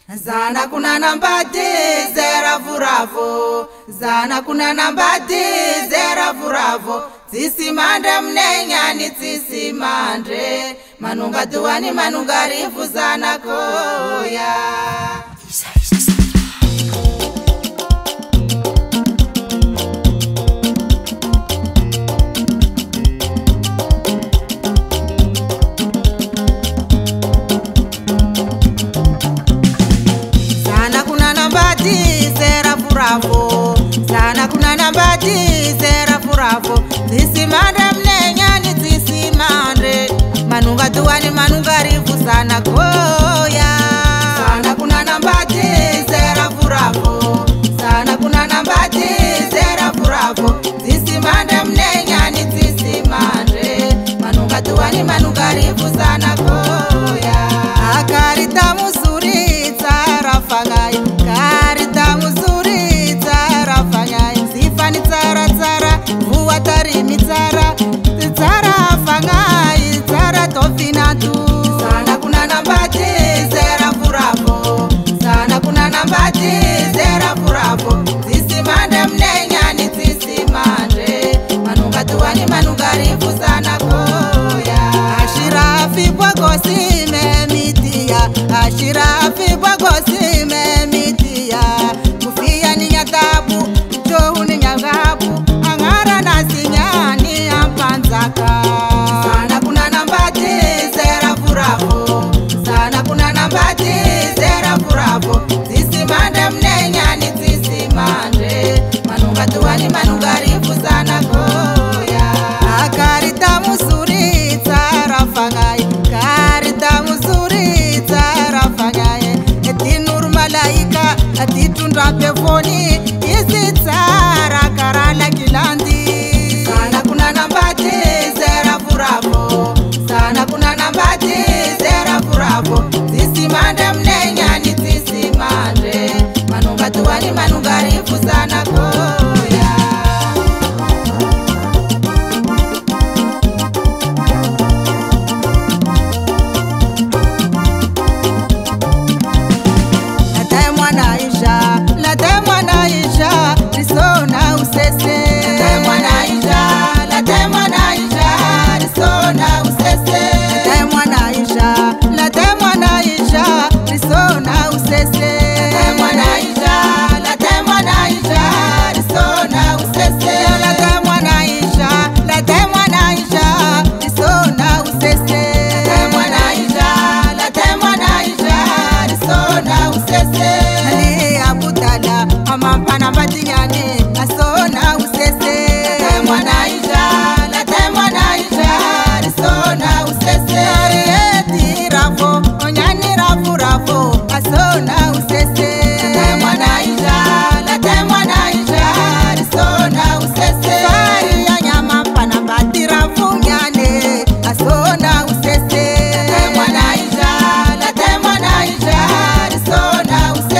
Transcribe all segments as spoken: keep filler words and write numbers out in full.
Zana kuna nambati zera furavo, zana kuna nambati zera furavo. Tsisi mande mnenyani tsisi mande, manunga tuwani manunga rifu zana koya. Sana kuna nambati zera furavo, tsisi mande mnenyani tsisi mande, manunga tuwani manunga rifu sana koya. Sana kuna nambati zera furavo, sana kuna nambati zera furavo, tsisi mande mnenyani tsisi mande, manunga tuwani manunga rifu sana koya. Akarita musuri tsara fagai, karita musuri tsara tsara vuwa tarimi tsara tsara fangai tsara tofinatu. Sana kuna nambati zera furavo, sana kuna nambati zera furavo, tsisi mande mnenyani tsisi mande, manunga tuwani manunga rifu sana koya. Ashirafi bwagosi memitia, ashirafi bwagosi memitia, kufia ni nyatabu ni nyagabu, angara na sinyani ampanzaka. Sana kuna nambati zera furavo, sana kuna nambati zera furavo, tsisi mande mnenyani tsisi mande, manunga tuwani manunga rifu sana koya. Akarita musuri tsara fangai, karita musuri tsara fangai, etinur malaika atitunda pevoni isi tsara karala kilandi. Sana kuna nambati zera furavo, sana kuna nambati zera furavo, tsisi mande mnenyani tsisi mande, manunga tuwani manunga rifu sana koya. Late mwana Isha, late mwana Isha, risona usese. Late mwana Isha, late mwana Isha, risona usese. Late mwana Isha, late mwana Isha, risona usese. Late mwana Isha, late mwana Isha, risona usese. Late mwana Isha, late mwana Isha, risona usese. Late mwana Isha, late mwana Isha, risona usese. Ali abutala amampana batinyane asona usese. Late mwana Isha, late mwana Isha, risona usese. Arieti rafo onyani rafu rafo asona usese. Late mwana Isha, late mwana Isha, risona usese. Fari ya nyama pana bati rafu nyane asona usese. Late mwana Isha, late mwana Isha, risona usese.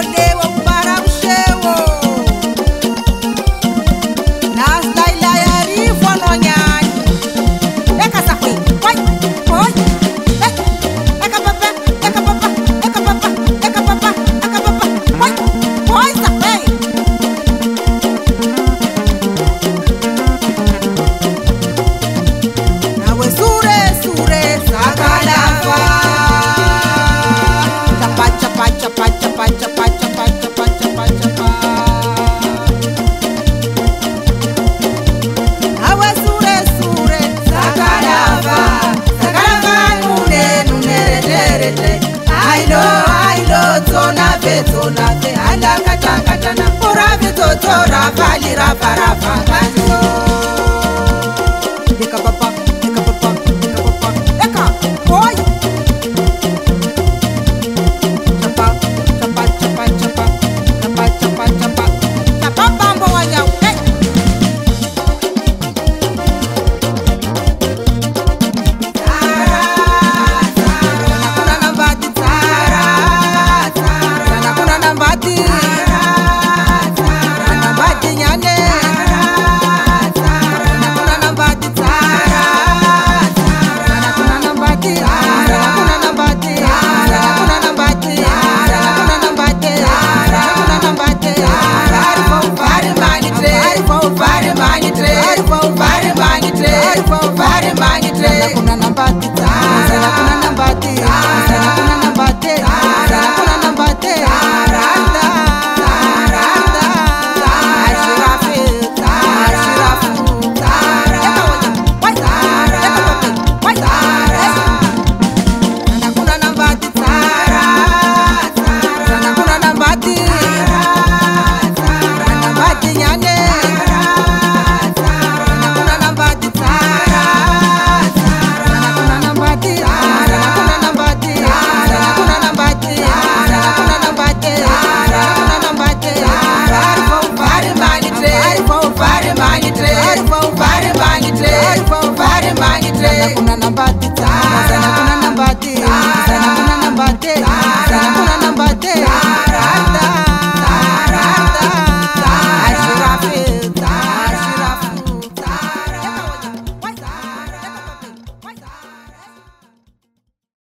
Tora, Tora, Vali, Rafa, Rafa,